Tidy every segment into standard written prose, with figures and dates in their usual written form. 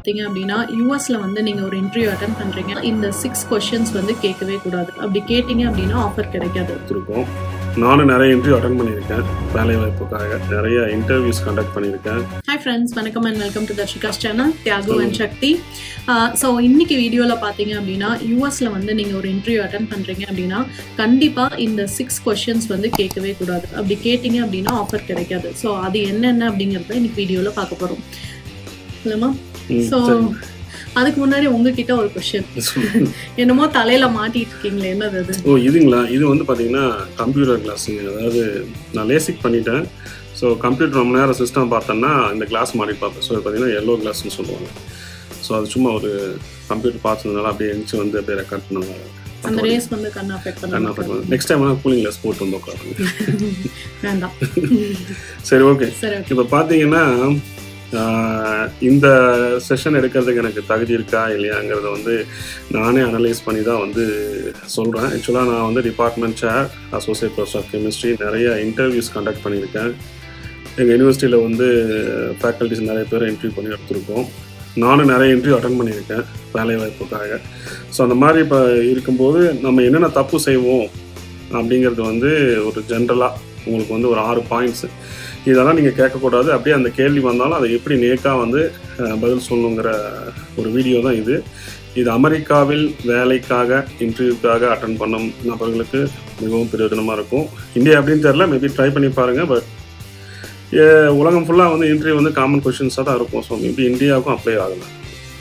பார்த்தீங்க அப்படின்னா யூஎஸ்ல வந்து நீங்கள் ஒரு இன்டர்வியூ அட்டன் பண்ணுறீங்க, இந்த 6 கொஷின்ஸ் வந்து கேட்கவே கூடாது. அப்படி கேட்டீங்க அப்படின்னா ஆஃபர் கிடைக்காது. இருக்கும். நானும் நிறைய இன்டர்வியூ அட்டன் பண்ணியிருக்கேன். வேலை வாய்ப்புக்காக நிறைய இன்டர்வியூஸ் கண்டக்ட் பண்ணியிருக்கேன். ஹாய் ஃப்ரெண்ட்ஸ், வணக்கம் and welcome to Darshika's channel Thiyagu and Sakthi. So இன்னைக்கு வீடியோவில் பார்த்தீங்க அப்படின்னா யூஎஸ்ல வந்து நீங்கள் ஒரு இன்டர்வியூ அட்டன் பண்ணுறீங்க அப்படின்னா கண்டிப்பாக இந்த 6 கொஷின்ஸ் வந்து கேட்கவே கூடாது. அப்படி கேட்டீங்க அப்படின்னா ஆஃபர் கிடைக்காது. ஸோ அது என்னென்ன அப்படிங்கிறத இன்னைக்கு வீடியோவில் பார்க்க போகிறோம் இல்லைம்மா? ஸோ அதுக்கு முன்னாடி உங்ககிட்ட ஒரு கொஸ்டின், என்னமோ தலையில மாட்டிட்டு இருக்கீங்களே, என்னது அது? ஓ இதுங்களா, இது வந்து பார்த்தீங்கன்னா கம்ப்யூட்டர் கிளாஸுங்க. அதாவது நான் லேசிக் பண்ணிட்டேன். ஸோ கம்ப்யூட்டர் ரொம்ப நேரம் சிஸ்டம் பார்த்தேன்னா இந்த கிளாஸ் மாட்டி பார்ப்பேன். ஸோ பார்த்தீங்கன்னா எல்லோ கிளாஸ்ன்னு சொல்லுவாங்க. ஸோ அது சும்மா ஒரு கம்ப்யூட்டர் பார்த்ததுனால அப்படியே எழுந்து வந்து அப்படியே ரெக்கார்ட் பண்ணுவாங்க. அந்த ரேஸ் வந்து கண்ணா அஃபெக்ட் பண்ணுவாங்க. நெக்ஸ்ட் டைம் கூலிங் கிளாஸ் போட்டு வந்து உட்காருங்க. வேண்டாம். சரி, ஓகே. இப்போ பார்த்தீங்கன்னா இந்த செஷன் எடுக்கிறதுக்கு எனக்கு தகுதி இருக்கா இல்லையாங்கிறத வந்து நானே அனலைஸ் பண்ணி தான் வந்து சொல்கிறேன். ஆக்சுவலாக நான் வந்து department chair, associate professor of chemistry, நிறைய இன்டர்வியூஸ் கண்டக்ட் பண்ணியிருக்கேன். எங்கள் யூனிவர்சிட்டியில் வந்து ஃபேக்கல்ட்டிஸ் நிறைய பேர் இன்டர்வியூ பண்ணி எடுத்திருக்கோம். நானும் நிறைய இன்டர்வியூ அட்டன் பண்ணியிருக்கேன் வேலை வாய்ப்புக்காக. ஸோ அந்த மாதிரி இப்போ இருக்கும்போது நம்ம என்னென்ன தப்பு செய்வோம் அப்படிங்கிறது வந்து ஒரு ஜென்ரலாக உங்களுக்கு வந்து ஒரு 6 பாயிண்ட்ஸு, இதெல்லாம் நீங்கள் கேட்கக்கூடாது. அப்படியே அந்த கேள்வி வந்தாலும் அதை எப்படி நேக்காக வந்து பதில் சொல்லணுங்கிற ஒரு வீடியோ தான் இது. இது அமெரிக்காவில் வேலைக்காக இன்டர்வியூக்காக அட்டன் பண்ணும் நபர்களுக்கு மிகவும் பிரயோஜனமாக இருக்கும். இந்தியா அப்படின்னு தெரில, மேபி ட்ரை பண்ணி பாருங்கள். பட் உலகம் ஃபுல்லாக வந்து இன்டர்வியூ வந்து காமன் கொஷின்ஸாக தான் இருக்கும். ஸோ மேபி இந்தியாவுக்கும் அப்ளை ஆகலாம்.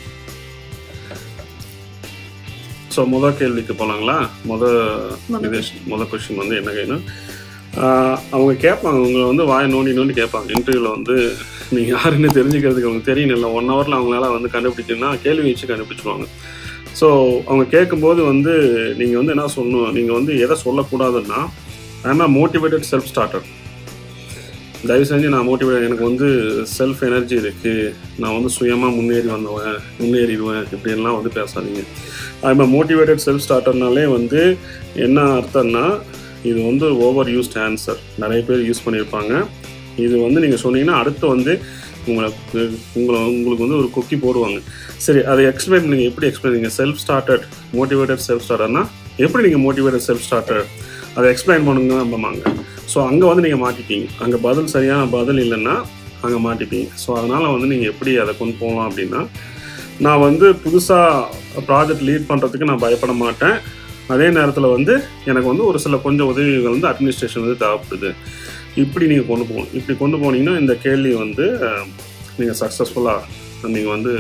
ஸோ முதல் கேள்விக்கு போகலாங்களா? முதல் கொஷின் வந்து என்ன கேட்கணும், அவங்க கேட்பாங்க, உங்களை வந்து வாயை நோண்டி கேட்பாங்க. இன்டர்வியூவில் வந்து நீங்கள் யாருன்னு தெரிஞ்சுக்கிறதுக்கு அவங்க தெரியணும் இல்லை, 1 ஹவரில் அவங்களால வந்து கண்டுபிடிக்கணும்னா கேள்வி வச்சு கண்டுபிடிச்சிருவாங்க. ஸோ அவங்க கேட்கும்போது வந்து நீங்கள் வந்து என்ன சொல்லணும், நீங்கள் வந்து எதை சொல்லக்கூடாதுன்னா, ஆனால் மோட்டிவேட்டட் செல்ஃப் ஸ்டார்டர். தயவு செஞ்சு நான் மோட்டிவேட், எனக்கு வந்து செல்ஃப் எனர்ஜி இருக்குது, நான் வந்து சுயமாக முன்னேறிடுவேன் இப்படின்லாம் வந்து பேசாதீங்க. அது மோட்டிவேட்டட் செல்ஃப் ஸ்டார்டர்னாலே வந்து என்ன அர்த்தம்னா, இது வந்து ஓவர் யூஸ்ட் ஆன்சர், நிறைய பேர் யூஸ் பண்ணியிருப்பாங்க. இது வந்து நீங்கள் சொன்னீங்கன்னா அடுத்து வந்து உங்களுக்கு வந்து ஒரு கொக்கி போடுவாங்க. சரி, அதை எக்ஸ்பிளைன் பண்ணுங்க. எப்படி எக்ஸ்பிளைன்? நீங்கள் செல்ஃப் ஸ்டார்டட், மோட்டிவேட்டட் செல்ஃப் ஸ்டார்டர்னா எப்படி நீங்கள் மோட்டிவேட்டட் செல்ஃப் ஸ்டார்டர் அதை எக்ஸ்பிளைன் பண்ணுங்க நம்பமாங்க. ஸோ அங்கே வந்து நீங்கள் மாட்டிப்பீங்க. அங்கே பதில் சரியான பதில் இல்லைன்னா அங்கே மாட்டிப்பீங்க. ஸோ அதனால் வந்து நீங்கள் எப்படி அதை கொண்டு போகலாம் அப்படின்னா, நான் வந்து புதுசாக ப்ராஜெக்ட் லீட் பண்ணுறதுக்கு நான் பயப்பட மாட்டேன். அதே நேரத்தில் வந்து எனக்கு வந்து ஒரு சில கொஞ்சம் உதவிகள் வந்து அட்மினிஸ்ட்ரேஷன் வந்து தேவைப்படுது. இப்படி நீங்கள் கொண்டு போகணும். இப்படி கொண்டு போனீங்கன்னா இந்த கேள்வி வந்து நீங்கள் சக்ஸஸ்ஃபுல்லாக நீங்கள் வந்து.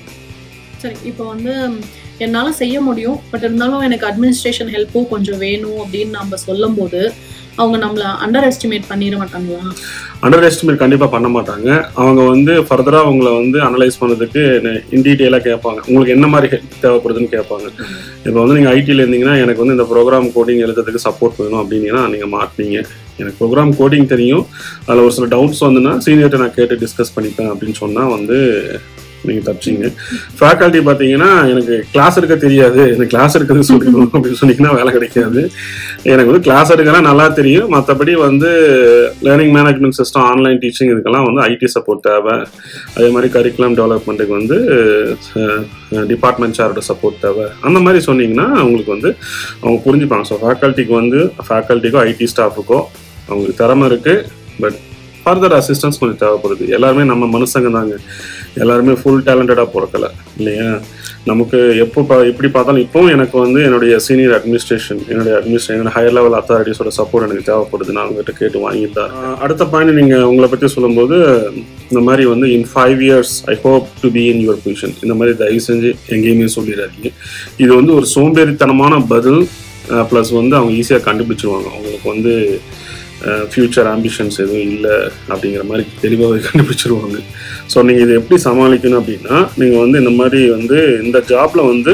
சரி, இப்போ வந்து என்னால் செய்ய முடியும், பட் இருந்தாலும் எனக்கு அட்மினிஸ்ட்ரேஷன் ஹெல்ப்பும் கொஞ்சம் வேணும் அப்படின்னு நம்ம சொல்லும் போது அவங்க நம்மளை அண்டர் எஸ்டிமேட் பண்ணிட மாட்டாங்களா? அண்டர் எஸ்டிமேட் கண்டிப்பாக பண்ண மாட்டாங்க. அவங்க வந்து ஃபர்தராக அவங்கள வந்து அனலைஸ் பண்ணதுக்கு இன் டீட்டெயிலாக கேட்பாங்க. உங்களுக்கு என்ன மாதிரி ஹெல்ப் தேவைப்படுதுன்னு கேட்பாங்க. இப்போ வந்து நீங்கள் ஐடியில் இருந்தீங்கன்னா எனக்கு வந்து இந்த ப்ரோக்ராம் கோடிங் எழுதுறதுக்கு சப்போர்ட் வேணும் அப்படின்னா நீங்கள் மாட்டினீங்க. எனக்கு ப்ரோக்ராம் கோடிங் தெரியும், அதில் ஒரு சில டவுட்ஸ் வந்துன்னா சீனியர்கிட்ட நான் கேட்டு டிஸ்கஸ் பண்ணிப்பேன் அப்படின்னு சொன்னால் வந்து நீங்கள் தப்பிச்சிங்க. ஃபேக்கல்ட்டி பார்த்தீங்கன்னா எனக்கு கிளாஸ் எடுக்க தெரியாது, எனக்கு கிளாஸ் எடுக்கிறது சொல்லிக்கணும் அப்படின்னு சொன்னீங்கன்னா வேலை கிடைக்காது. எனக்கு வந்து கிளாஸ் எடுக்கலாம் நல்லா தெரியும், மற்றபடி வந்து learning management system, online teaching இதுக்கெல்லாம் வந்து ஐடி சப்போர்ட் தேவை. அதே மாதிரி கரிக்குலம் டெவலப்மெண்ட்டுக்கு வந்து டிபார்ட்மெண்ட் சேரோட சப்போர்ட் தேவை. அந்த மாதிரி சொன்னீங்கன்னா அவங்களுக்கு வந்து அவங்க புரிஞ்சுப்பாங்க. ஸோ ஃபேக்கல்ட்டிக்கோ ஐடி ஸ்டாஃபுக்கோ அவங்களுக்கு திறமை இருக்குது, பட் ஃபர்தர் அசிஸ்டன்ஸ் கொஞ்சம் தேவைப்படுது. எல்லாருமே நம்ம மனுஷங்க தாங்க, எல்லாருமே ஃபுல் டேலண்டடாக பிறக்கலை இல்லையா? நமக்கு எப்படி பார்த்தாலும் இப்போவும் எனக்கு வந்து என்னுடைய சீனியர் அட்மினிஸ்ட்ரேஷன், என்னோட ஹையர் லெவல் அத்தாரிட்டிஸோட சப்போர்ட் எனக்கு தேவைப்படுது. நான் அவங்ககிட்ட கேட்டு வாங்கிட்டேன். அடுத்த பாயிண்ட் நீங்கள் உங்களை பற்றி சொல்லும்போது இந்த மாதிரி வந்து in 5 years I hope to be in your position, இந்த மாதிரி தயவு செஞ்சு எங்கேயுமே சொல்லிடாதீங்க. இது வந்து ஒரு சோம்பேறித்தனமான பதில். ப்ளஸ் வந்து அவங்க ஈஸியாக கண்டுபிடிச்சிருவாங்க. அவங்களுக்கு வந்து ஃப்யூச்சர் ஆம்பிஷன்ஸ் எதுவும் இல்லை அப்படிங்கிற மாதிரி தெளிவாக கண்டுபிடிச்சிருவாங்க. ஸோ நீங்கள் இதை எப்படி சமாளிக்கணும் அப்படின்னா, நீங்கள் வந்து இந்த மாதிரி வந்து இந்த ஜாபில் வந்து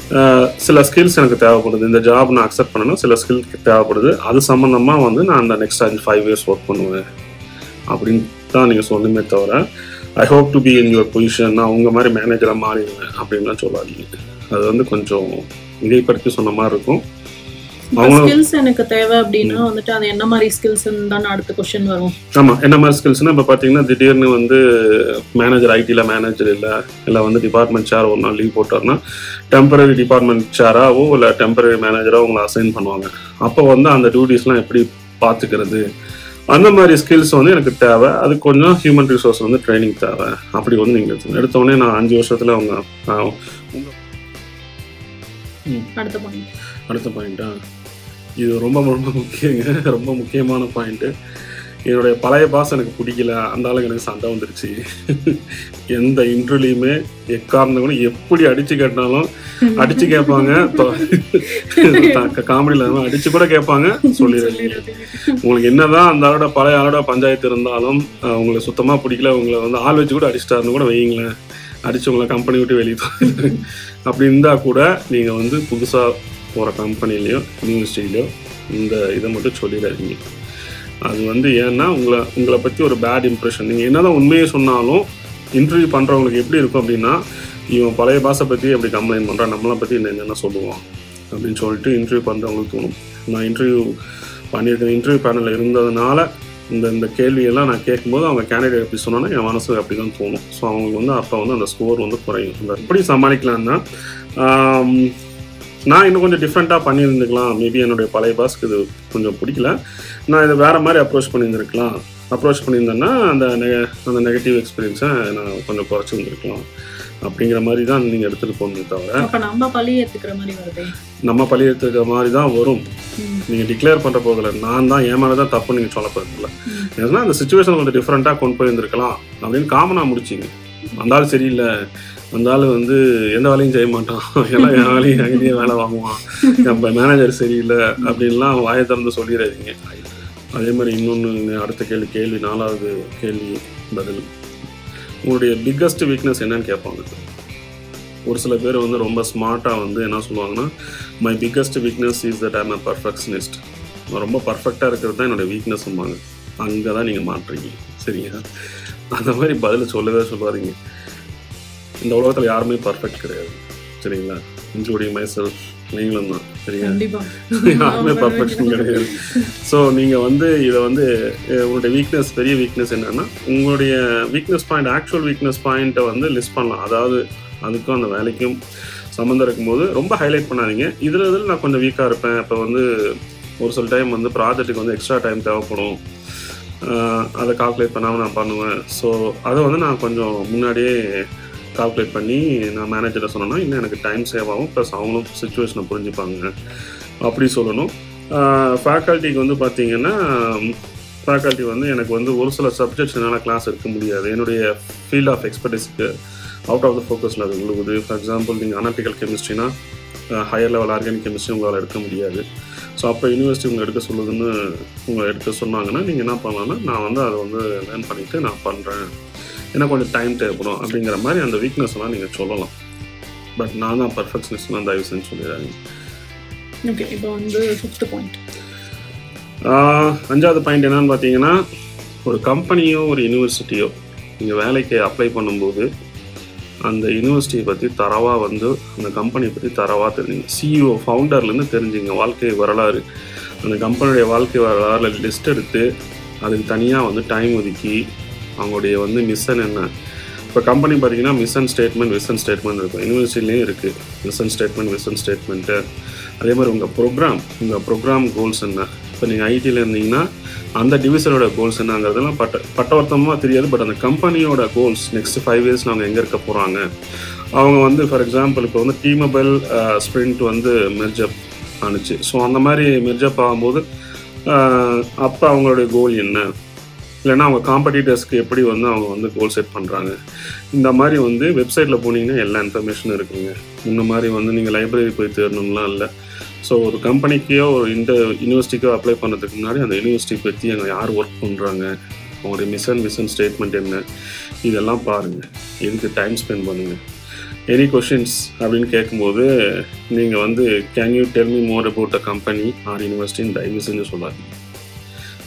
சில ஸ்கில்ஸ் எனக்கு தேவைப்படுது, இந்த ஜாப் நான் அக்செப்ட் பண்ணணும், சில ஸ்கில் தேவைப்படுது, அது சம்மந்தமாக வந்து நான் அந்த நெக்ஸ்ட் 5 years ஒர்க் பண்ணுவேன் அப்படின்னு தான் நீங்கள் சொல்லணுமே தவிர I hope to be in your position, நான் உங்கள் மாதிரி மேனேஜராக மாறிடுவேன் அப்படின்லாம் சொல்லாதீங்க. அது வந்து கொஞ்சம் மிகைப்படுத்தி சொன்ன மாதிரி இருக்கும். ஸ்கில்ஸ் எனக்கு தேவை அப்படின்னா வந்துட்டு அது என்ன மாதிரி ஸ்கில்ஸ் தான் அடுத்த क्वेश्चन வரும். ஆமா, என்ன மாதிரி ஸ்கில்ஸ்னா இப்போ பார்த்தீங்கன்னா திடீர்னு வந்து மேனேஜர் ஐடியில் மேனேஜர் இல்லை வந்து டிபார்ட்மெண்ட் சேர் ஒரு நாள் லீவ் போட்டார்னா டெம்பரரி டிபார்ட்மெண்ட் சேராவோ இல்லை டெம்பரரி மேனேஜராக உங்களை அசைன் பண்ணுவாங்க. அப்போ வந்து அந்த டியூட்டிஸ்லாம் எப்படி பார்த்துக்கிறது, அந்த மாதிரி ஸ்கில்ஸ் வந்து எனக்கு தேவை. அது கொஞ்சம் ஹியூமன் ரிசோர்ஸ் வந்து ட்ரைனிங் தேவை. அப்படி வந்து நீங்கள் எடுத்தோடனே நான் 5 வருஷத்தில் அடுத்த பாயிண்டா, இது ரொம்ப ரொம்ப ரொம்ப முக்கியமான பாயிண்ட்டு. என்னுடைய பழைய பாஸ் எனக்கு பிடிக்கல, அந்த ஆளுக்கு எனக்கு சண்டை வந்துருச்சு. எந்த இன்டர்வியூலையுமே எக்காரணம் கூட எப்படி அடிச்சு கேட்டாலும் அடிச்சு கேட்பாங்க, காமெடியில் அடிச்சு கூட கேட்பாங்க. சொல்லிடுறேன், உங்களுக்கு என்னதான் அந்த ஆளோட பழைய ஆளோட பஞ்சாயத்து இருந்தாலும் உங்களுக்கு சுத்தமாக பிடிக்கல, உங்களை வந்து ஆள் வச்சு கூட அடிச்சிட்டாருன்னு கூட வைங்களேன், அடிச்சு உங்களை கம்பெனி விட்டு வெளியே அப்படி இருந்தால் கூட நீங்கள் வந்து புதுசாக போகிற கம்பெனிலையோ யூனிவர்சிட்டிலையோ இந்த இதை மட்டும் சொல்லிடாதீங்க. அது வந்து ஏன்னா உங்களை பற்றி ஒரு பேட் இம்ப்ரெஷன். நீங்கள் என்ன தான் உண்மையை சொன்னாலும் இன்டர்வியூ பண்ணுறவங்களுக்கு எப்படி இருக்கும் அப்படின்னா, இவன் பழைய பாஸை பற்றி எப்படி கம்ப்ளைண்ட் பண்ணுறான், நம்மளை பற்றி என்னென்ன சொல்லுவான் அப்படின்னு சொல்லிட்டு இன்டர்வியூ பண்ணுறவங்களுக்கு தோணும். நான் இன்டர்வியூ பண்ணியிருக்கேன், இன்டர்வியூ பேனலில் இருந்ததுனால இந்த கேள்வியெல்லாம் நான் கேட்கும்போது அவங்க கேண்டிடேட் எப்படி சொன்னோன்னா என் மனசு அப்படி தான் தோணும். ஸோ அவங்களுக்கு வந்து அப்போ வந்து அந்த ஸ்கோர் வந்து குறையும். அந்த எப்படி சமாளிக்கலான்னா, நான் இன்னும் கொஞ்சம் டிஃப்ரெண்ட்டாக பண்ணியிருந்துக்கலாம். மேபி என்னுடைய பழைய பாஸ்க்கு இது கொஞ்சம் பிடிக்கல, நான் இதை வேறு மாதிரி அப்ரோச் பண்ணியிருந்தேன்னா அந்த நெகட்டிவ் எக்ஸ்பீரியன்ஸை நான் கொஞ்சம் குறைச்சி வந்துருக்கலாம் அப்படிங்கிற மாதிரி தான் நீங்கள் எடுத்துகிட்டு போகணும். தவிர நம்ம பழி ஏற்றுக்கிற மாதிரி தான் வரும். நீங்கள் டிக்ளேர் பண்ணுற போதில்லை, நான் தான் ஏன் மேலே தான் தப்புன்னு நீங்கள் சொல்ல போகிறதில்ல. ஏன்னா அந்த சுச்சுவேஷன் கொஞ்சம் டிஃப்ரெண்ட்டாக கொண்டு போயிருந்துருக்கலாம் அப்படின்னு காமனாக முடிச்சிங்க. அந்த ஆள் சரியில்லை, அந்த ஆள் வந்து எந்த வேலையும் செய்ய மாட்டான், எல்லாம் என் வேலையும் அங்கேயே வேலை வாங்குவான், நம்ம மேனேஜர் சரியில்லை அப்படின்லாம் வாயை திறந்து சொல்லிடாதீங்க. அதே மாதிரி இன்னொன்று அடுத்த கேள்வி 4வது கேள்வி பதில், உங்களுடைய பிக்கஸ்ட் வீக்னஸ் என்னன்னு கேட்பாங்க. ஒரு சில பேர் வந்து ரொம்ப ஸ்மார்ட்டாக வந்து என்ன சொல்லுவாங்கன்னா, my biggest weakness is that I'm a perfectionist. நான் ரொம்ப பர்ஃபெக்டாக இருக்கிறது தான் என்னோடய வீக்னஸ்ம்பாங்க. அங்கே தான் நீங்கள் மாட்டுறீங்க. சரிங்களா? அந்த மாதிரி பதில் சொல்லவே சொல்லாதீங்க. இந்த உலகத்தில் யாருமே பர்ஃபெக்ட் கிடையாது. சரிங்களா? இன்க்ளூடிங் மை செல்ஃப், நீங்களும் தான். சரிங்களா? யாருமே பர்ஃபெக்ஷன் கிடையாது. ஸோ நீங்கள் வந்து இதை வந்து உங்களுடைய வீக்னஸ், பெரிய வீக்னஸ் என்னென்னா, உங்களுடைய வீக்னஸ் பாயிண்ட், ஆக்சுவல் வீக்னஸ் பாயிண்ட்டை வந்து லிஸ்ட் பண்ணலாம். அதாவது அதுக்கும் அந்த வேலைக்கும் சம்மந்தம் இருக்கும்போது ரொம்ப ஹைலைட் பண்ணாதீங்க. இதில் நான் கொஞ்சம் வீக்காக இருப்பேன். இப்போ வந்து ஒரு சில டைம் வந்து ப்ராஜெக்ட்டுக்கு வந்து எக்ஸ்ட்ரா டைம் தேவைப்படும், அதை கால்குலேட் பண்ணாமல் நான் பண்ணுவேன். ஸோ அதை வந்து நான் கொஞ்சம் முன்னாடியே கால்குலேட் பண்ணி நான் மேனேஜரை சொன்னேன்னா இன்னும் எனக்கு டைம் சேவ் ஆகும், ப்ளஸ் அவங்களும் சுச்சுவேஷனை புரிஞ்சுப்பாங்க அப்படி சொல்லணும். ஃபேக்கல்ட்டிக்கு வந்து பார்த்தீங்கன்னா, ஃபேக்கல்ட்டி வந்து எனக்கு வந்து ஒரு சில சப்ஜெக்ட்ஸ் என்னால் கிளாஸ் எடுக்க முடியாது. என்னுடைய ஃபீல்ட் ஆஃப் எக்ஸ்பர்டிஸ்க்கு அவுட் ஆஃப் த ஃபோக்கஸில் அது விழுகுது. ஃபார் எக்ஸாம்பிள், நீங்கள் அனாலிட்டிக்கல் கெமிஸ்ட்ரினா ஹையர் லெவல் ஆர்கானிக் கெமிஸ்ட்ரி உங்களால் எடுக்க முடியாது. ஸோ அப்போ யூனிவர்சிட்டி உங்களை எடுக்க சொன்னாங்கன்னா நீங்கள் என்ன பண்ணலான்னா, நான் வந்து அதை வந்து லேர்ன் பண்ணிவிட்டு நான் பண்ணுறேன், ஏன்னா கொஞ்சம் டைம் தேவைப்படும் அப்படிங்கிற மாதிரி அந்த வீக்னஸ்லாம் நீங்கள் சொல்லலாம். பட் நான் தான் பர்ஃபெக்ஷனிஸ்ட்லாம் தயவு செஞ்சு சொல்லிடுறாங்க. ஓகே, இப்போ வந்து 5th பாயிண்ட். 5வது பாயிண்ட் என்னன்னு பார்த்தீங்கன்னா, ஒரு கம்பெனியோ ஒரு யூனிவர்சிட்டியோ நீங்கள் வேலைக்கு அப்ளை பண்ணும்போது அந்த யூனிவர்சிட்டியை பற்றி தரவாக வந்து அந்த கம்பெனியை பற்றி தரவாக தெரிஞ்சுங்க. சிஇஓ ஃபவுண்டர்லேருந்து தெரிஞ்சுங்க வாழ்க்கை வரலாறு, அந்த கம்பெனியுடைய வாழ்க்கை வரலாறு லிஸ்ட் எடுத்து அதுக்கு தனியாக வந்து டைம் ஒதுக்கி அவங்களுடைய வந்து மிஷன் என்ன. இப்போ கம்பெனி பார்த்தீங்கன்னா மிஷன் ஸ்டேட்மெண்ட், விஷன் ஸ்டேட்மெண்ட் இருக்கும். யூனிவர்சிட்டிலையும் இருக்குது மிஷன் ஸ்டேட்மெண்ட், விஷன் ஸ்டேட்மெண்ட்டு. அதே மாதிரி உங்கள் ப்ரோக்ராம் கோல்ஸ் என்ன. இப்போ நீங்கள் ஐடியில் இருந்தீங்கன்னா அந்த டிவிஷனோட கோல்ஸ் என்னங்கிறதுலாம் பட்டவர்த்தமாக தெரியாது. பட் அந்த கம்பெனியோட கோல்ஸ் நெக்ஸ்ட் 5 இயர்ஸ் அவங்க எங்கே இருக்க போகிறாங்க. அவங்க வந்து ஃபார் எக்ஸாம்பிள் இப்போ வந்து T-Mobile ஸ்ப்ரிண்ட் வந்து மெர்ஜப் ஆணுச்சு. ஸோ அந்த மாதிரி மெர்ஜப் ஆகும்போது அப்போ அவங்களுடைய கோல் என்ன, இல்லைன்னா அவங்க காம்படிட்டர்ஸ்க்கு எப்படி வந்து அவங்க வந்து கோல் செட் பண்ணுறாங்க. இந்த மாதிரி வந்து வெப்சைட்டில் போனீங்கன்னா எல்லா இன்ஃபர்மேஷனும் இருக்குங்க. இந்த மாதிரி வந்து நீங்கள் லைப்ரரி போய் தேடணும்லாம் இல்லை. ஸோ ஒரு கம்பெனிக்கோ ஒரு யூனிவர்சிட்டிக்கோ அப்ளை பண்ணுறதுக்கு முன்னாடி அந்த யூனிவர்சிட்டி பற்றி அங்கே யார் ஒர்க் பண்ணுறாங்க, அவங்களுடைய விஷன் ஸ்டேட்மெண்ட் என்ன, இதெல்லாம் பாருங்கள். இதுக்கு டைம் ஸ்பெண்ட் பண்ணுங்கள். எனி கொஷின்ஸ் அப்படின்னு கேட்கும்போது நீங்கள் வந்து can you tell me more about a company or யூனிவர்சிட்டின்னு தயவு செஞ்சு சொல்லாதீங்க.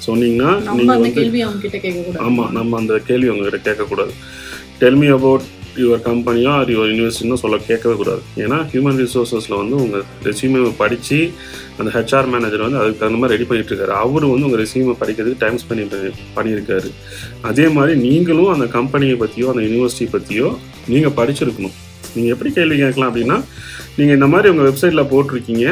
சொன்னீங்கன்னா நீங்கள் வந்து ஆமாம், நம்ம அந்த கேள்வி அவங்ககிட்ட கேட்கக்கூடாது. டெல் மீ அபவுட் யுவர் கம்பெனியோ ஆர் யுவர் யூனிவர்சிட்டினோ சொல்ல கேட்கவே கூடாது. ஏன்னா ஹியூமன் ரிசோர்ஸஸில் வந்து உங்கள் ரெஸ்யூமை படித்து அந்த ஹெச்ஆர் மேனேஜர் வந்து அதுக்கு தகுந்த மாதிரி ரெடி பண்ணிட்டு இருக்காரு. அவர் வந்து உங்கள் ரெஸ்யூமை படிக்கிறதுக்கு டைம் ஸ்பெண்ட் பண்ணியிருக்காரு. அதே மாதிரி நீங்களும் அந்த கம்பெனியை பற்றியோ அந்த யூனிவர்சிட்டி பற்றியோ நீங்கள் படிச்சிருக்கணும். நீங்கள் எப்படி கேள்வி கேட்கலாம் அப்படின்னா, நீங்கள் இந்த மாதிரி உங்கள் வெப்சைட்டில் போட்டிருக்கீங்க,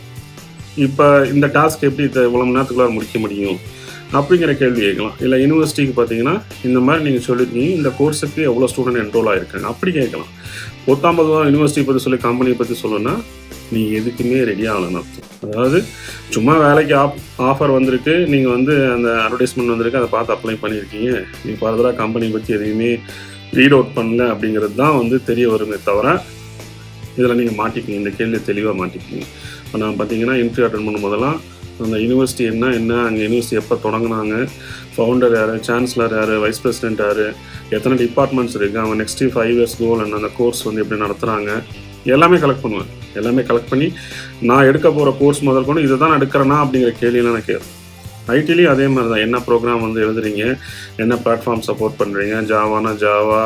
இப்போ இந்த டாஸ்க் எப்படி இவ்வளோ மணி நேரத்துக்குள்ளார முடிக்க முடியும் அப்படிங்கிற கேள்வி கேட்கலாம். இல்லை யூனிவர்சிட்டிக்கு பார்த்தீங்கன்னா இந்த மாதிரி நீங்கள் சொல்லியிருக்கீங்க, இந்த கோர்ஸுக்கு எவ்வளோ ஸ்டூடெண்ட் என்ரோல் ஆகிருக்காங்க அப்படி கேட்கலாம். 10-50 யூனிவர்சிட்டி பற்றி சொல்லி கம்பெனியை பற்றி சொல்லணும்னா நீங்கள் எதுக்குமே ரெடி ஆகலன்னு அர்த்தம். அதாவது சும்மா வேலைக்கு ஆஃபர் வந்திருக்கு, நீங்கள் வந்து அந்த அட்வர்டைஸ்மெண்ட் வந்திருக்கு, அதை பார்த்து அப்ளை பண்ணியிருக்கீங்க, நீங்கள் ஃபர்தராக கம்பெனி பற்றி எதையுமே ரீட் அவுட் பண்ணல அப்படிங்கிறது தான் வந்து தெரிய வருமே தவிர இதில் நீங்கள் மாட்டிக்கிங்க. இந்த கேள்வி தெளிவாக மாட்டிக்கிங்க. இப்போ நான் பார்த்தீங்கன்னா இன்டர்வியூ அட்டன் பண்ணும் போதெல்லாம் அந்த யூனிவர்சிட்டி என்ன அங்கே யூனிவர்சிட்டி எப்போ தொடங்கினாங்க, ஃபவுண்டர் யார், சான்சலர் யார், வைஸ் பிரசிடென்ட் யார், எத்தனை டிபார்ட்மெண்ட்ஸ் இருக்குது, அவங்க நெக்ஸ்ட் 5 இயர்ஸ் கோல் என்ன, அந்த கோர்ஸ் வந்து எப்படி நடத்துகிறாங்க, எல்லாமே கலெக்ட் பண்ணுவேன். எல்லாமே கலெக்ட் பண்ணி நான் எடுக்க போகிற கோர்ஸ் முதல் கொண்டு இதை தான் எடுக்கிறேன்னா அப்படிங்கிற கேள்வியெல்லாம் நான் கேட்குறேன். ஐடிலையும் அதே மாதிரி தான். என்ன ப்ரோக்ராம் வந்து எழுதுறீங்க, என்ன பிளாட்ஃபார்ம் சப்போர்ட் பண்ணுறீங்க, ஜாவானா ஜாவா,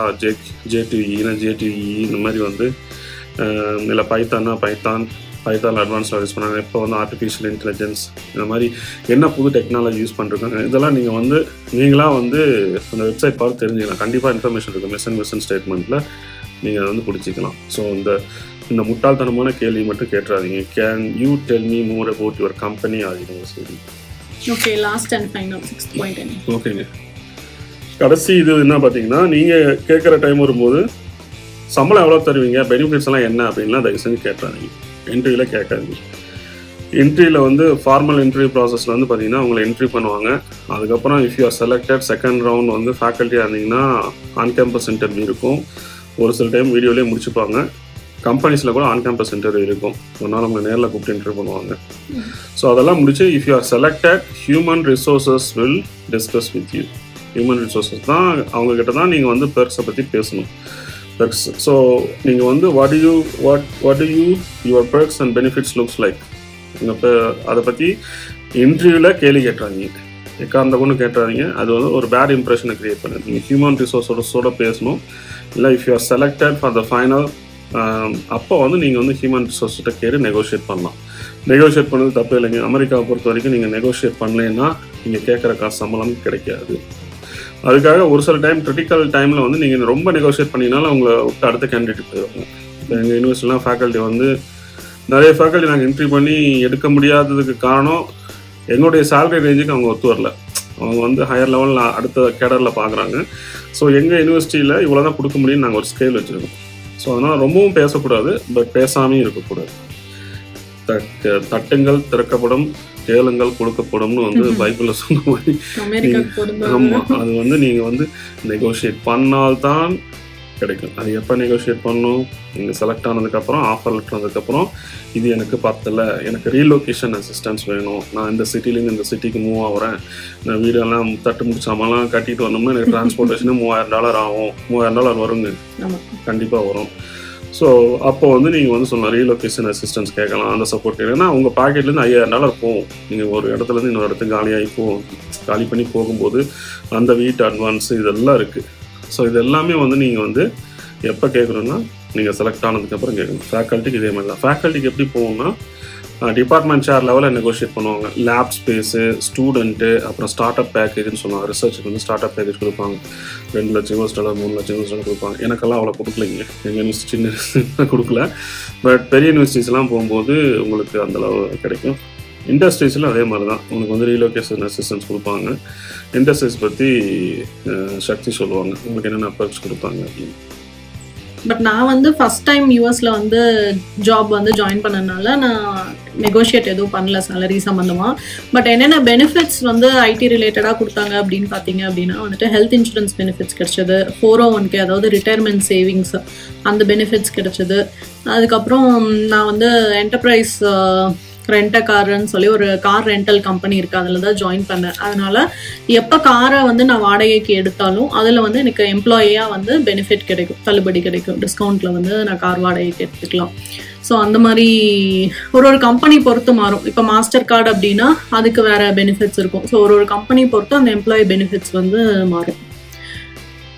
J2Eனா J2E, இந்த மாதிரி வந்து இல்லை பைத்தான்னா பைத்தான் அட்வான்ஸாக யூஸ் பண்ணாங்க. இப்போ வந்து ஆர்டிஃபிஷியல் இன்டெலிஜென்ஸ், இந்த மாதிரி என்ன புது டெக்னாலஜி யூஸ் பண்ணிருக்காங்க, இதெல்லாம் நீங்கள் வந்து நீங்களாக வந்து அந்த வெப்சைட் பார்த்து தெரிஞ்சுக்கலாம். கண்டிப்பாக இன்ஃபர்மேஷன் இருக்குது. மிஷன் ஸ்டேட்மெண்ட்டில் நீங்கள் வந்து பிடிச்சிக்கலாம். ஸோ இந்த முட்டாள்தனமான கேள்வி மட்டும் கேட்டுறாதீங்க. Can you tell me more about your company or university? Okay, last and final 6th point. ஓகேங்க, கடைசி இது என்ன பார்த்தீங்கன்னா, நீங்கள் கேட்குற டைம் வரும்போது சம்பளம் எவ்வளோ தருவீங்க, பெனிஃபிட்ஸ் எல்லாம் என்ன அப்படின்லாம் தயவு செஞ்சு கேட்டுறாதீங்க. இன்டர்வியூவில் கேட்காதீங்க. இன்டர்வியூவில் வந்து ஃபார்மல் இன்டர்வியூ ப்ராசஸில் வந்து பார்த்தீங்கன்னா உங்களை என்ட்ரி பண்ணுவாங்க. அதுக்கப்புறம் if you are selected, second round வந்து ஃபேக்கல்ட்டியாக இருந்தீங்கன்னா ஆன் கேம்பஸ் இன்டர்வியூ இருக்கும். ஒரு சில டைம் வீடியோலேயே முடிச்சுப்பாங்க. கம்பெனிஸில் கூட ஆன் கேம்பஸ் இன்டர்வியூ இருக்கும். ஒரு நாள் உங்களை நேரில் கூப்பிட்டு இன்டர்வியூ பண்ணுவாங்க. ஸோ அதெல்லாம் முடிச்சு if you are selected, human resources will discuss with you. Human resources தான் அவங்கக்கிட்ட தான் நீங்கள் வந்து பெர்க்ஸை பற்றி பேசணும். perks. So நீங்கள் வந்து what do you your perks and benefits looks like, அதை பற்றி இன்டர்வியூவில் கேள்வி கேட்டுறாங்க. எக்கார்ந்த கொண்டு கேட்டுறாதீங்க. அது வந்து ஒரு பேட் இம்ப்ரெஷனை க்ரியேட் பண்ணுது. நீங்கள் ஹியூமன் ரிசோர்ஸோட பேசணும். இல்லை if you are selected for the final, அப்போ வந்து நீங்கள் வந்து ஹியூமன் ரிசோர்ஸ்கிட்ட கேட்டு நெகோஷியேட் பண்ணலாம். நெகோஷியேட் பண்ணது தப்பு இல்லைங்க. அமெரிக்காவை பொறுத்த வரைக்கும் நீங்கள் நெகோஷியேட் பண்ணலைன்னா நீங்கள் கேட்குற காசு சம்பளம் கிடைக்காது. அதுக்காக ஒரு சில டைம் கிரிட்டிக்கல் டைமில் வந்து நீங்கள் ரொம்ப நெகோஷியேட் பண்ணிங்கனாலும் உங்களை விட்டு அடுத்த கேண்டிடேட் போயிடுவாங்க. இப்போ எங்கள் யூனிவர்சிட்டிலாம் ஃபேக்கல்ட்டி வந்து நிறைய ஃபேக்கல்ட்டி நாங்கள் என்ட்ரி பண்ணி எடுக்க முடியாததுக்கு காரணம் எங்களுடைய சேலரி ரேஞ்சுக்கு அவங்க ஒத்து வரல. அவங்க வந்து ஹையர் லெவலில் அடுத்த கேடரில் பார்க்குறாங்க. ஸோ எங்கள் யூனிவர்சிட்டியில் இவ்வளோ தான் கொடுக்க முடியும்னு நாங்கள் ஒரு ஸ்கேல் வச்சுருக்கோம். ஸோ அதனால் ரொம்பவும் பேசக்கூடாது, பட் பேசாமையும் இருக்கக்கூடாது. தட்டுங்கள் திறக்கப்படும், கேளுங்கள் கொடுக்கப்படும்னு வந்து பைபிளில் சொன்ன மாதிரி. ஆமாம், அது வந்து நீங்கள் வந்து நெகோஷியேட் பண்ணால்தான் கிடைக்கும். அது எப்போ நெகோஷியேட் பண்ணணும்? நீங்கள் செலக்ட் ஆனதுக்கப்புறம், ஆஃபர் லெட்டர் வந்ததுக்கப்புறம், இது எனக்கு பத்தலை, எனக்கு ரீலொகேஷன் அசிஸ்டன்ஸ் வேணும், நான் இந்த சிட்டிலேருந்து இந்த சிட்டிக்கு மூவ் ஆகிறேன், நான் வீடெல்லாம் தட்டு முடிச்சாமலாம் கட்டிட்டு வரணும்னா எனக்கு டிரான்ஸ்போர்ட்டேஷனு $3000 ஆகும். $3000 வருங்க, கண்டிப்பாக வரும். ஸோ அப்போ வந்து நீங்கள் வந்து சொன்ன ரீலொகேஷன் அசிஸ்டன்ஸ் கேட்கலாம். அந்த சப்போர்ட் கேட்கலன்னா உங்கள் பாக்கெட்லேருந்து $5000 போகும். நீங்கள் ஒரு இடத்துலேருந்து இன்னொரு இடத்துக்கு காலி பண்ணி போகும்போது அந்த வீட்டு அட்வான்ஸ் இதெல்லாம் இருக்குது. ஸோ இது எல்லாமே வந்து நீங்கள் வந்து எப்போ கேட்கணுன்னா நீங்கள் செலக்ட் ஆனதுக்கப்புறம் கேட்கணும். ஃபேக்கல்ட்டிக்கு இதே மாதிரி தான். ஃபேக்கல்ட்டிக்கு எப்படி போகும்னா டிபார்ட்மெண்ட் ஷேர் லெவலில் நெகோஷியேட் பண்ணுவாங்க. லேப் ஸ்பேஸு, ஸ்டூடெண்ட்டு, அப்புறம் ஸ்டார்ட் அப் பேக்கேஜ்னு சொல்லுவாங்க. ரிசர்ச்சுக்கு வந்து ஸ்டார்ட் அப் பேக்கேஜ் கொடுப்பாங்க. $2 லட்சம் $3 லட்சம் கொடுப்பாங்க. எனக்கெல்லாம் அவ்வளோ கொடுக்கலைங்க. எங்கள் யூனிவர்சிட்டி சின்ன கொடுக்கல. பட் பெரிய யூனிவர்சிட்டிஸ்லாம் போகும்போது உங்களுக்கு அந்தளவு கிடைக்கும். இண்டஸ்ட்ரீஸில் அதே மாதிரி தான். உங்களுக்கு வந்து ரீலொகேஷன் அசிஸ்டன்ஸ் கொடுப்பாங்க. இண்டஸ்ட்ரீஸ் பற்றி சக்தி சொல்லுவாங்க, உங்களுக்கு என்னென்ன பெர்க்ஸ் கொடுப்பாங்க அப்படின்னு. பட் நான் வந்து ஃபஸ்ட் டைம் யூஎஸில் வந்து ஜாப் வந்து ஜாயின் பண்ணனால நான் நெகோஷியேட் எதுவும் பண்ணல சேலரி சம்மந்தமாக. பட் என்னென்ன பெனிஃபிட்ஸ் வந்து ஐடி ரிலேட்டடாக கொடுத்தாங்க அப்படின்னு பார்த்தீங்க அப்படின்னா வந்துட்டு ஹெல்த் இன்சூரன்ஸ் பெனிஃபிட்ஸ் கிடைச்சது, 401k அதாவது ரிட்டையர்மெண்ட் சேவிங்ஸ் அந்த பெனிஃபிட்ஸ் கிடைச்சது. அதுக்கப்புறம் நான் வந்து என்டர்பிரைஸ் ரெண்டக்கார்ன்னு சொல்லி ஒரு கார் ரெண்டல் கம்பெனி இருக்குது, அதில் தான் ஜாயின் பண்ணேன். அதனால் எப்போ காரை வந்து நான் வாடகைக்கு எடுத்தாலும் அதில் வந்து எனக்கு எம்ப்ளாயியாக வந்து பெனிஃபிட் கிடைக்கும், தள்ளுபடி கிடைக்கும், டிஸ்கவுண்ட்டில் வந்து நான் கார் வாடகைக்கு எடுத்துக்கலாம். ஸோ அந்த மாதிரி ஒரு கம்பெனி பொறுத்து மாறும். இப்போ மாஸ்டர் கார்டு அப்படின்னா அதுக்கு வேறு பெனிஃபிட்ஸ் இருக்கும். ஸோ ஒரு கம்பெனி பொறுத்து அந்த எம்ப்ளாயி பெனிஃபிட்ஸ் வந்து மாறும்.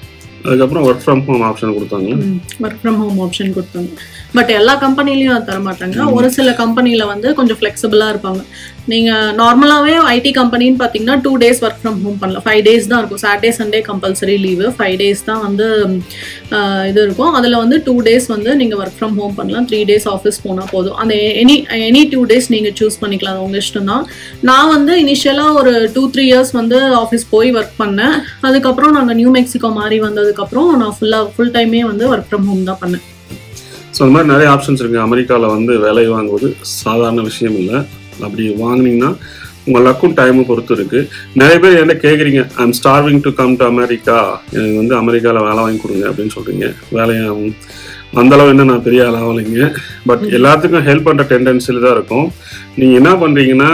அதுக்கப்புறம் ஒர்க் ஃப்ரம் ஹோம் ஆப்ஷன் கொடுத்தாங்க. ஒர்க் ஃப்ரம் ஹோம் ஆப்ஷன் கொடுத்தாங்க. பட் எல்லா கம்பெனிலையும் அது தர மாட்டாங்க. ஒரு சில கம்பெனியில் வந்து கொஞ்சம் ஃப்ளெக்சிபிளாக இருப்பாங்க. நீங்கள் நார்மலாகவே ஐடி கம்பெனின்னு பார்த்தீங்கன்னா 2 days ஒர்க் ஃப்ரம் ஹோம் பண்ணலாம். 5 days தான் இருக்கும். Saturday Sunday compulsory leave. 5 days தான் வந்து இது இருக்கும். அதில் வந்து 2 days வந்து நீங்கள் ஒர்க் ஃப்ரம் ஹோம் பண்ணலாம். 3 days ஆஃபீஸ் போனால் போதும். அந்த எனி 2 days நீங்கள் சூஸ் பண்ணிக்கலாம். அது உங்கள் இஷ்டம் தான். நான் வந்து இனிஷியலாக ஒரு 2-3 years வந்து ஆஃபீஸ் போய் ஒர்க் பண்ணேன். அதுக்கப்புறம் நாங்கள் நியூ மெக்சிகோ மாறி வந்ததுக்கப்புறம் நான் ஃபுல் டைமே வந்து ஒர்க் ஃப்ரம் ஹோம் தான் பண்ணேன். ஸோ அந்த மாதிரி நிறைய ஆப்ஷன்ஸ் இருக்குது. அமெரிக்காவில் வந்து வேலை வாங்குவது சாதாரண விஷயம் இல்லை. அப்படி வாங்கினீங்கன்னா உங்கள் லக்கும் டைமும் பொறுத்து இருக்குது. நிறைய பேர் என்ன கேட்குறீங்க, I'm starving to come to America, எனக்கு வந்து அமெரிக்காவில் வேலை வாங்கி கொடுங்க அப்படின்னு சொல்கிறீங்க. வேலையை அந்தளவு என்ன நான் பெரிய ஆளாகலைங்க. பட் எல்லாத்துக்கும் ஹெல்ப் பண்ணுற டெண்டன்சியில் தான் இருக்கும். நீங்கள் என்ன பண்ணுறீங்கன்னா,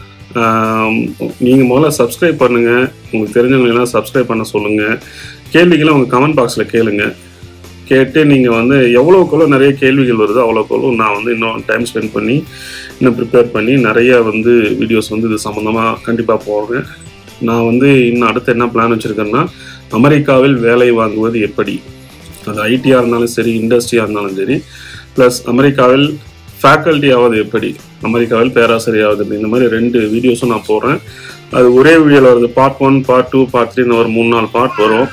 நீங்கள் முதல்ல சப்ஸ்கிரைப் பண்ணுங்கள். உங்களுக்கு தெரிஞ்சவங்களெல்லாம் சப்ஸ்கிரைப் பண்ண சொல்லுங்கள். கேள்விகளை உங்கள் கமெண்ட் பாக்ஸில் கேளுங்க. கேட்டு நீங்கள் வந்து எவ்வளோக்குள்ள நிறைய கேள்விகள் வருதோ அவ்வளோக்குள்ள நான் வந்து இன்னும் டைம் ஸ்பெண்ட் பண்ணி இன்னும் ப்ரிப்பேர் பண்ணி நிறைய வந்து வீடியோஸ் வந்து இது சம்மந்தமாக கண்டிப்பாக போடுறேன். நான் வந்து இன்னும் அடுத்து என்ன பிளான் வச்சுருக்கேன்னா, அமெரிக்காவில் வேலை வாங்குவது எப்படி, அது ஐடியாக இருந்தாலும் சரி, இண்டஸ்ட்ரியாக இருந்தாலும் சரி, ப்ளஸ் அமெரிக்காவில் ஃபேக்கல்ட்டி ஆவது எப்படி, அமெரிக்காவில் பேராசிரியர் இந்த மாதிரி 2 வீடியோஸும் நான் போடுறேன். அது ஒரே வீடியோவில் வருது. பார்ட் 1, பார்ட் 2, பார்ட் 3 ஒரு 3-4 பார்ட் வரும்.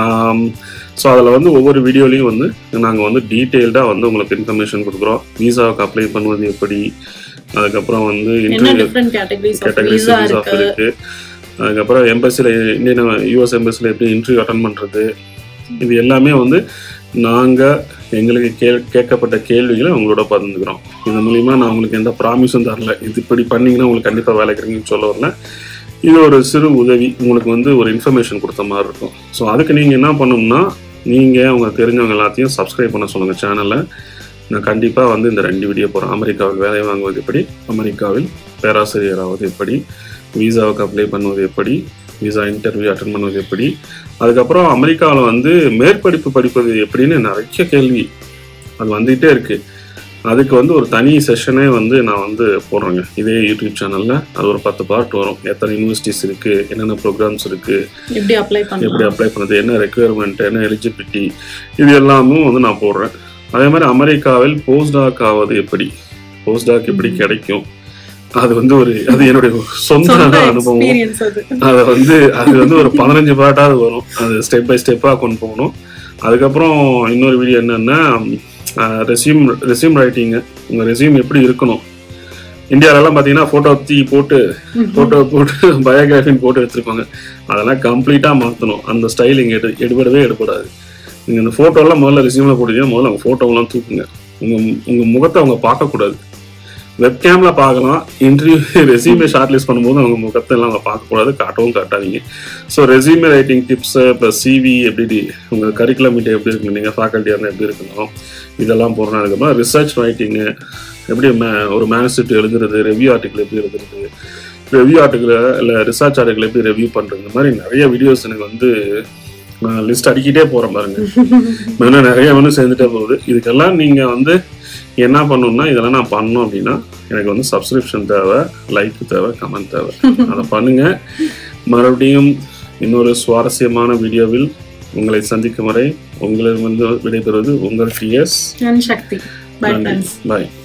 ஸோ அதில் வந்து ஒவ்வொரு வீடியோலையும் வந்து நாங்கள் வந்து டீட்டெயில்டாக வந்து உங்களுக்கு இன்ஃபர்மேஷன் கொடுக்குறோம். விசாவுக்கு அப்ளை பண்ணுவது எப்படி, அதுக்கப்புறம் வந்து கேட்டகரிஸ் ஆஃப் இருக்குது, அதுக்கப்புறம் எம்பசியில் இந்தியன் யூஎஸ் எம்பசியில் எப்படி இன்டர்வியூ அட்டன் பண்ணுறது, இது எல்லாமே வந்து நாங்கள் எங்களுக்கு கேட்கப்பட்ட கேள்விகளை உங்களோட பகிர்ந்துக்கிறோம். இது மூலிமா நான் உங்களுக்கு எந்த ப்ராமிஸும் தரல, இது இப்படி பண்ணிங்கன்னா உங்களுக்கு கண்டிப்பாக வேலை கிடைக்குன்னு சொல்ல வரல. இது ஒரு சிறு உதவி, உங்களுக்கு வந்து ஒரு இன்ஃபர்மேஷன் கொடுத்த மாதிரி இருக்கும். ஸோ அதுக்கு நீங்கள் என்ன பண்ணணும்னா, நீங்கள் அவங்க தெரிஞ்சவங்க எல்லாத்தையும் சப்ஸ்கிரைப் பண்ண சொல்லுங்கள் சேனலை. நான் கண்டிப்பாக வந்து இந்த 2 வீடியோ போகிறேன். அமெரிக்காவில் வேலை வாங்குவது எப்படி, அமெரிக்காவில் பேராசிரியராவது எப்படி, விசாவுக்கு அப்ளை பண்ணுவது எப்படி, விசா இன்டர்வியூ அட்டன் பண்ணுவது எப்படி, அதுக்கப்புறம் அமெரிக்காவில் வந்து மேற்படிப்பு படிப்பது எப்படின்னு நிறைய கேள்வி அது வந்துகிட்டே இருக்குது. அதுக்கு வந்து ஒரு தனி செஷனே வந்து நான் வந்து போடுறேங்க இதே யூடியூப் சேனலில். அது ஒரு 10 பார்ட் வரும். எத்தனை யூனிவர்சிட்டிஸ் இருக்குது, என்னென்ன ப்ரோக்ராம்ஸ் இருக்குது, எப்படி அப்ளை பண்ணுறது, என்ன ரெக்குயர்மெண்ட், என்ன எலிஜிபிலிட்டி, இது எல்லாமும் வந்து நான் போடுறேன். அதே மாதிரி அமெரிக்காவில் போஸ்டாக் ஆவது எப்படி, போஸ்டாக் எப்படி கிடைக்கும், அது வந்து அது என்னுடைய சொந்த அனுபவம். அது வந்து ஒரு 15 பார்ட்டாவது வரும். அது ஸ்டெப் பை ஸ்டெப்பாக கொண்டு போகணும். அதுக்கப்புறம் இன்னொரு வீடியோ என்னென்னா, ரெஸ்யூம் ரைட்டிங்கு, உங்கள் ரெஸ்யூம் எப்படி இருக்கணும். இந்தியாவிலலாம் பார்த்தீங்கன்னா ஃபோட்டோ போட்டு பயோகிராஃபின்னு போட்டு எடுத்துருப்பாங்க. அதெல்லாம் கம்ப்ளீட்டாக மாற்றணும். அந்த ஸ்டைல் இங்கே எடுபடாது. நீங்கள் இந்த ஃபோட்டோலாம் முதல்ல ரெஸ்யூமில் போட்டீங்கன்னா முதல்ல உங்கள் ஃபோட்டோவெல்லாம் தூக்குங்க. உங்கள் முகத்தை அவங்க பார்க்கக்கூடாது. வெப்கேமில் பார்க்கலாம். இன்டர்வியூ ரெஸ்யூமே ஷார்ட் லிஸ்ட் பண்ணும்போது அவங்க முகத்தை எல்லாம் அவங்க பார்க்கக்கூடாது, காட்டாதீங்க. ஸோ ரெஸ்யூமே ரைட்டிங் டிப்ஸு, இப்போ சிவி எப்படி, உங்கள் கரிக்குலம் எப்படி இருக்கணும், நீங்கள் ஃபேக்கல்ட்டியாக இருந்தால் எப்படி இருக்கணும், இதெல்லாம் போடுறேன். அதுக்கப்புறம் ரிசர்ச் ரைட்டிங்கு எப்படி ஒரு மேனுஸ்கிரிப்ட் எழுதுறது, ரிவ்யூ ஆர்டிக்கிள் எப்படி எழுதுறது, ரிவ்யூ ஆர்டிக்கிள் இல்லை ரிசர்ச் ஆர்டிக்கிள் எப்படி ரிவ்யூ பண்ணுறது, இந்த மாதிரி நிறைய வீடியோஸ் எனக்கு வந்து நான் லிஸ்ட் அடிக்கிட்டே போகிறேன் பாருங்க. இன்னும் நிறைய சேர்ந்துட்டே போகுது. இதுக்கெல்லாம் நீங்கள் வந்து என்ன பண்ணணும்னா, இதெல்லாம் நான் பண்ணணும் அப்படின்னா எனக்கு வந்து சப்ஸ்கிரிப்ஷன் தேவை, லைக் தேவை, கமெண்ட் தேவை. அதை பண்ணுங்கள். மறுபடியும் இன்னொரு சுவாரஸ்யமான வீடியோவில் உங்களை சந்திக்கும் வரை உங்களிடமிருந்து விடைபெறுவது உங்கள் TS சக்தி. பாய்.